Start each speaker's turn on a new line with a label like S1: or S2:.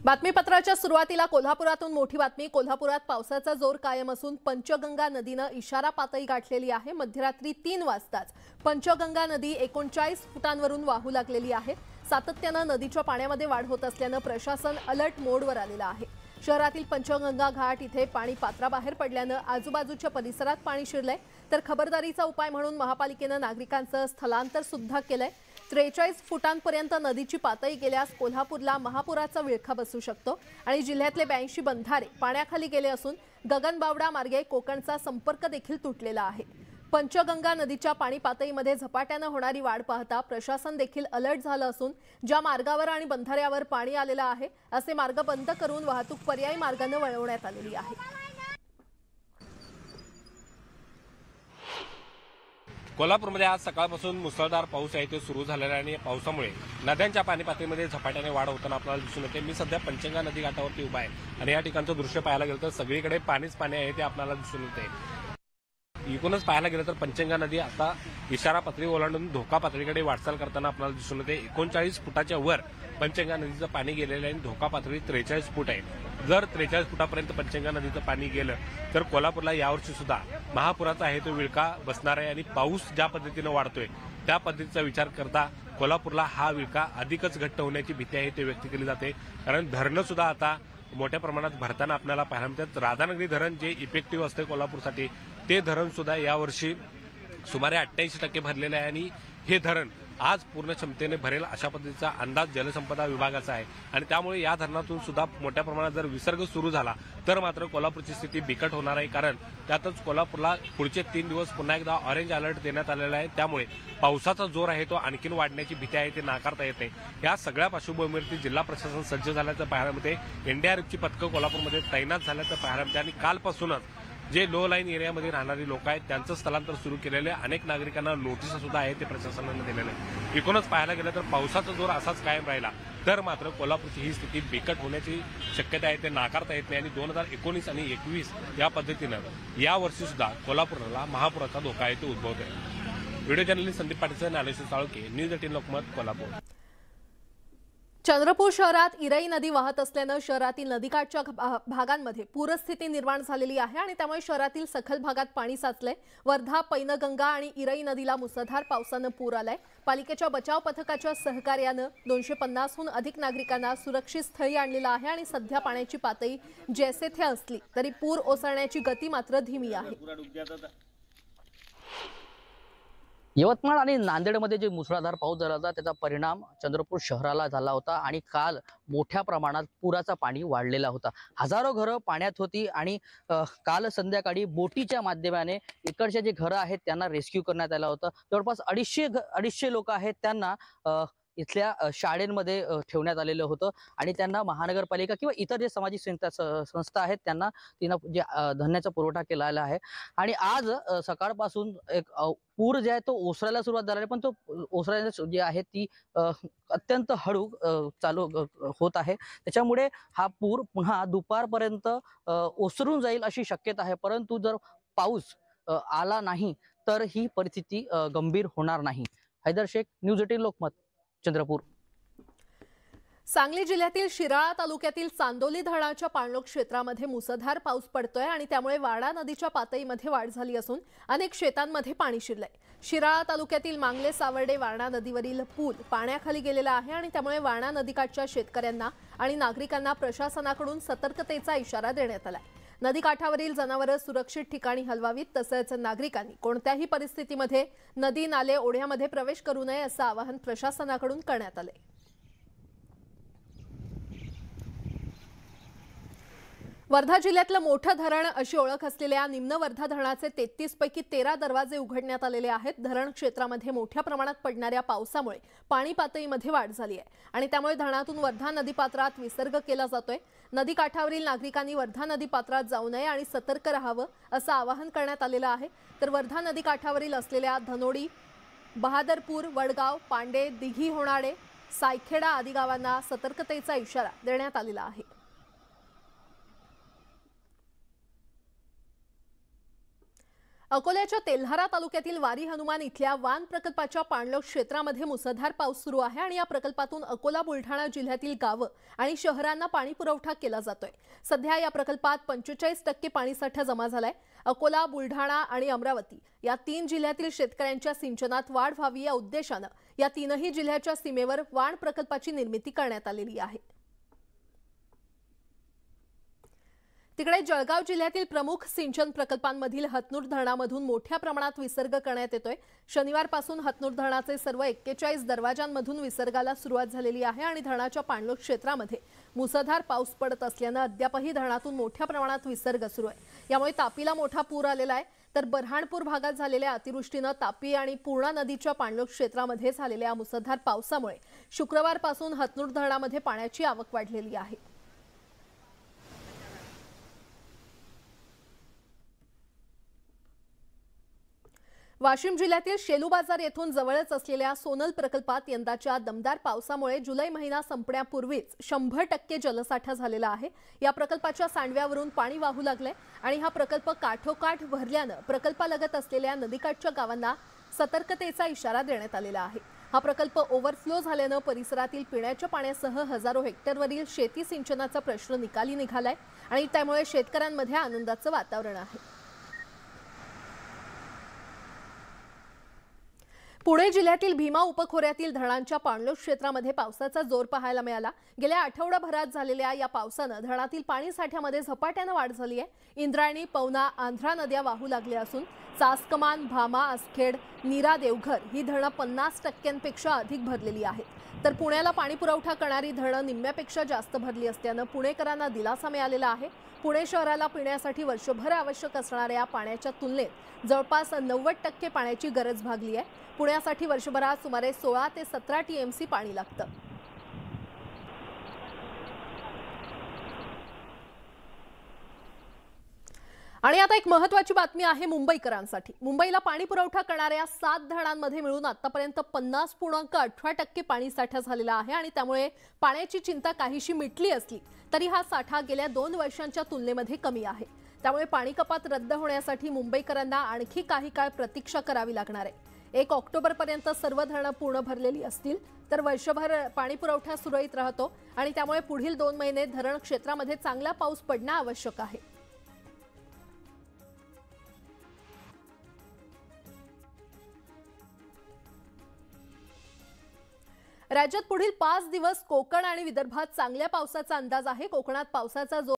S1: बातमीपत्राच्या सुरुवातीला कोल्हापुरातून मोठी बातमी। कोल्हापुरात पावसाचा जोर कायम असून पंचगंगा नदीने इशारा पातळी गाठलेली आहे। मध्यरात्री 3 वाजताच पंचगंगा नदी 39 फुटांवरून वाहू लागलेली आहे। सातत्याने नदीच्या पाण्यामध्ये वाढ होत असल्याने प्रशासन अलर्ट मोडवर आलेला आहे। शहरातील पंचगंगा घाट इथे पाणी पात्राबाहेर पडल्याने आजूबाजूच्या परिसरात पाणी शिरलंय, तर खबरदारीचा उपाय म्हणून महापालिकेने नागरिकांचं स्थलांतर सुद्धा केलंय। 43 फुटांपर्यंत नदीची पातळी गेल्यास कोल्हापूरला महापुराचा विळखा बसू शकतो आणि जिल्ह्यातले 82 बंधारे पाण्याखाली गेले असून गगनबावडा मार्गे कोकणचा संपर्क देखील तुटलेला आहे। पंचगंगा नदीच्या पाणी पातळीमध्ये झपाट्याने होणारी वाढ पाहता प्रशासन देखील अलर्ट झालं असून ज्या मार्गावर आणि बंधाऱ्यावर पाणी आलेलं आहे असे मार्ग बंद करून वाहतूक पर्यायी मार्गाने वळवण्यात आलेली आहे।
S2: कोल्हापूरमध्ये आज सकाळपासून मुसळधार पाऊस आहे ते सुरू झालेला आहे आणि पावसामुळे नद्यांच्या पाणी पातळीमध्ये झपाट्याने वाढ होताना आपल्याला दिसून येते। मी सध्या पंचगंगा नदी घाटावरती उभा आहे आणि या ठिकाणचं दृश्य पाहायला गेलं तर सगळीकडे पाणीच पाणी आहे ते आपल्याला दिसून येते। एकूणच पाहायला गेलं तर पंचगंगा नदी आता इशारा पातळी ओलांडून धोका पातळीकडे वाटचाल करताना आपल्याला दिसून येते। 39 फुटाच्या वर पंचगंगा नदीचं पाणी गेलेलं आहे आणि धोका पातळी 43 फूट आहे। जर 43 फुटापर्यंत पंचगंगा नदीचं पाणी गेलं तर कोल्हापूरला यावर्षी सुद्धा महापुराचा आहे तो विळखा बसणार आहे आणि पाऊस ज्या पद्धतीने वाढतोय त्या पद्धतीचा विचार करता कोल्हापूरला हा विळखा अधिकच घट्ट होण्याची भीती आहे ते व्यक्त केली जाते। कारण धरणं सुद्धा आता मोठ्या प्रमाणात भरताना आपल्याला पाहायला मिळतात। राधानगरी धरण जे इफेक्टिव्ह असते कोल्हापूरसाठी ते धरण सुद्धा यावर्षी सुमारे 88% भरलेलं आहे आणि हे धरण आज पूर्ण क्षमतेने भरेल अशा पद्धतीचा अंदाज जलसंपदा विभागाचा आहे आणि त्यामुळे या धरणातून सुद्धा मोठ्या प्रमाणात जर विसर्ग सुरू झाला तर मात्र कोल्हापूरची स्थिती बिकट होणार आहे। कारण त्यातच कोल्हापूरला पुढचे 3 दिवस पुन्हा एकदा ऑरेंज अलर्ट देण्यात आलेला आहे। त्यामुळे पावसाचा जोर आहे तो आणखीन वाढण्याची भीती आहे ते नाकारता येत नाही। या सगळ्या पार्श्वभूमीवरती जिल्हा प्रशासन सज्ज झाल्याचं पाहायला मिळते। एनडीआरएफची पथकं कोल्हापूरमध्ये तैनात झाल्याचं पाहायला मिळते आणि कालपासूनच जे लो लाईन एरियामध्ये राहणारी लोक आहेत त्यांचं स्थलांतर सुरू केलेले अनेक नागरिकांना नोटीस सुद्धा आहे ते प्रशासनाने दिलेले आहे। एकूणच पाहायला गेलं तर पावसाचा जोर असाच कायम राहिला तर मात्र कोल्हापूरची ही स्थिती बिकट होण्याची शक्यता आहे ते नाकारता येत नाही आणि 2019 आणि 2021 या पद्धतीनं यावर्षी सुद्धा कोल्हापूरला महापुराचा धोका आहे तो उद्भवतोय। Video journalist Sandeep Patil, Dnyaneshwar Salunkhe, news 18 Lokmat, Kolhapur.
S1: Chandrapur शहरात इराई नदी वाहत असल्याने शहरातील नदीकाठच्या भागांमध्ये पूरस्थिती निर्माण झालेली आहे आणि त्यामुळे शहरातील सखल भागात पाणी साचलंय। वर्धा, पैनगंगा आणि इराई नदीला मुसळधार पावसाने पूर आलाय। पालिकेच्या बचाव पथकाच्या सहकार्याने 250हून अधिक नागरिकांना सुरक्षित स्थळी आणलेलं आहे आणि सध्या पाण्याची पातळी जैसे थे असली तरी पूर ओसरण्याची गती मात्र धीमी आहे।
S3: यवतमाळ आणि नांदेडमध्ये जे मुसळधार पाऊस झाला होता त्याचा परिणाम चंद्रपूर शहराला झाला होता आणि काल मोठ्या प्रमाणात पुराचा पाणी वाढलेला होता। हजारो घरं पाण्यात होती आणि काल संध्याकाळी बोटीच्या माध्यमाने इकडचे जे घरं आहेत त्यांना रेस्क्यू करण्यात आलं होतं। जवळपास 250 लोक आहेत त्यांना इथल्या शाळेंमध्ये ठेवण्यात आलेलं होतं आणि त्यांना महानगरपालिका किंवा इतर जे सामाजिक संस्था आहेत त्यांना जे धान्याचा पुरवठा केलेला आहे आणि आज सकाळपासून एक पूर जे आहे तो ओसरायला सुरुवात झाली, पण तो ओसरायला जे आहे ती अत्यंत हळू चालू होत आहे। त्याच्यामुळे हा पूर पुन्हा दुपारपर्यंत ओसरून जाईल अशी शक्यता आहे, परंतु जर पाऊस आला नाही तर ही परिस्थिती गंभीर होणार नाही। हैदर शेख, न्यूज 18 लोकमत, चंद्रपूर।
S1: सांगली जिल्ह्यातील शिराळा तालुक्यातील चांदोली धरणाच्या पाणलोट क्षेत्रामध्ये मुसळधार पाऊस पडतोय आणि त्यामुळे वाडा नदीच्या पातळीमध्ये वाढ झाली असून अनेक शेतांमध्ये पाणी शिरलंय। शिराळा तालुक्यातील मांगले सावर्डे वारणा नदीवरील पूल पाण्याखाली गेलेला आहे आणि त्यामुळे वारणा नदीकाठच्या शेतकऱ्यांना आणि नागरिकांना प्रशासनाकडून सतर्कतेचा इशारा देण्यात आलाय। नदीकाठावरील जनावरं सुरक्षित ठिकाणी हलवावीत, तसेच नागरिकांनी कोणत्याही परिस्थितीमध्ये नदी नाले ओढ्यामध्ये प्रवेश करू नये असं आवाहन प्रशासनाकडून करण्यात आले। वर्धा जिल्ह्यातलं मोठं धरण अशी ओळख असलेल्या निम्न वर्धा धरणाचे 33 पैकी 13 दरवाजे उघडण्यात आलेले आहेत। धरण क्षेत्रामध्ये मोठ्या प्रमाणात पडणाऱ्या पावसामुळे पाणी पातळीमध्ये वाढ झाली आहे आणि त्यामुळे धरणातून वर्धा नदीपात्रात विसर्ग केला जातोय। नदीकाठावरील नागरिकांनी वर्धा नदीपात्रात जाऊ नये आणि सतर्क राहावं असं आवाहन करण्यात आलेलं आहे। तर वर्धा नदीकाठावरील असलेल्या धनोडी, बहादरपूर, वडगाव, पांडे, दिघी होणाडे, सायखेडा आदी गावांना सतर्कतेचा इशारा देण्यात आलेला आहे। अकोल्याच्या तेल्हारा तालुक्यातील वारी हनुमान इथल्या वान प्रकल्पाच्या पाणलोट क्षेत्रामध्ये मुसळधार पाऊस सुरू आहे आणि या प्रकल्पातून अकोला बुलढाणा जिल्ह्यातील गावं आणि शहरांना पाणी पुरवठा केला जातोय। सध्या या प्रकल्पात 45% पाणीसाठा जमा झालाय। अकोला, बुलढाणा आणि अमरावती या 3 जिल्ह्यातील शेतकऱ्यांच्या सिंचनात वाढ व्हावी या उद्देशाने या 3ही जिल्ह्याच्या सीमेवर वान प्रकल्पाची निर्मिती करण्यात आलेली आहे। तिकडे जळगाव जिल्ह्यातील प्रमुख सिंचन प्रकल्पांमधील हतनूर धरणामधून मोठ्या प्रमाणात विसर्ग करण्यात येतोय। शनिवारपासून हतनूर धरणाचे सर्व 41 दरवाजांमधून विसर्गाला सुरुवात झालेली आहे आणि धरणाच्या पाणलोट क्षेत्रामध्ये मुसळधार पाऊस पडत असल्याने अद्यापही धरणातून मोठ्या प्रमाणात विसर्ग सुरू आहे। यामुळे तापीला मोठा पूर आलेला आहे, तर बऱ्हाणपूर भागात झालेल्या अतिवृष्टीने तापी आणि पूर्णा नदीच्या पाणलोट क्षेत्रामध्ये झालेल्या मुसळधार पावसामुळे शुक्रवारपासून हतनूर धरणामध्ये पाण्याची आवक वाढलेली आहे। वाशिम जिल्ह्यातील शेलू बाजार येथून जवळच असलेल्या सोनल प्रकल्पात यंदाच्या दमदार पावसामुळे जुलै महिना संपण्यापूर्वीच 100% जलसाठा झालेला आहे। या प्रकल्पाच्या सांडव्यावरून पाणी वाहू लागले आणि हा प्रकल्प काठोकाठ भरल्याने प्रकल्पालगत असलेल्या नदीकाठच्या गावांना सतर्कतेचा इशारा देण्यात आलेला आहे। हा प्रकल्प ओव्हरफ्लो झाल्याने परिसरातील पिण्याच्या पाण्यासह हजारो हेक्टरवरील शेती सिंचनाचा प्रश्न निकाली निघालाय आणि त्यामुळे शेतकऱ्यांमध्ये आनंदाचं वातावरण आहे। पुणे जिल्ह्यातील भीमा उपखोऱ्यातील धरणांच्या पाणलोट क्षेत्रामध्ये पावसाचा जोर पाहायला मिळाला। गेल्या आठवडाभरात झालेल्या या पावसाने धरणातील पाणी साठ्यामध्ये झपाट्याने वाढ झाली आहे। इंद्रायणी, पवना, आंध्रा नद्या वाहू लागल्या असून चासकमान, भामा, आसखेड, नीरा, देवघर ही धरणं 50%पेक्षा अधिक भरलेली आहेत। तर पुण्याला पाणी पुरवठा करणारी धरणं निम्म्यापेक्षा जास्त भरली असल्याने पुणेकरांना दिलासा मिळालेला आहे। पुणे शहराला पिण्यासाठी वर्षभर आवश्यक असणाऱ्या पाण्याच्या तुलनेत जवळपास 90% पाण्याची गरज भागली आहे। पुण्यासाठी वर्षभरात सुमारे 16 ते 17 टीएमसी पाणी लागतं। आणि आता एक महत्त्वाची बातमी आहे मुंबईकरांसाठी। मुंबईला पाणी पुरवठा करणाऱ्या 7 धरणांमध्ये मिळून आतापर्यंत 50.18% पाणी साठा झालेला आहे आणि त्यामुळे पाण्याची चिंता काहीशी मिटली असली तरी हा साठा गेल्या 2 वर्षांच्या तुलनेमध्ये कमी आहे। त्यामुळे पाणी कपात रद्द होण्यासाठी मुंबईकरांना आणखी काही काळ प्रतीक्षा करावी लागणार आहे। 1 ऑक्टोबरपर्यंत सर्व धरणं पूर्ण भरलेली असतील तर वर्षभर पाणी पुरवठा सुरळीत राहतो आणि त्यामुळे पुढील 2 महिने धरण क्षेत्रामध्ये चांगला पाऊस पडणे आवश्यक आहे। राज्यात पुढील 5 दिवस कोकण आणि विदर्भात चांगल्या पावसाचा अंदाज आहे। कोकणात पावसाचा जोर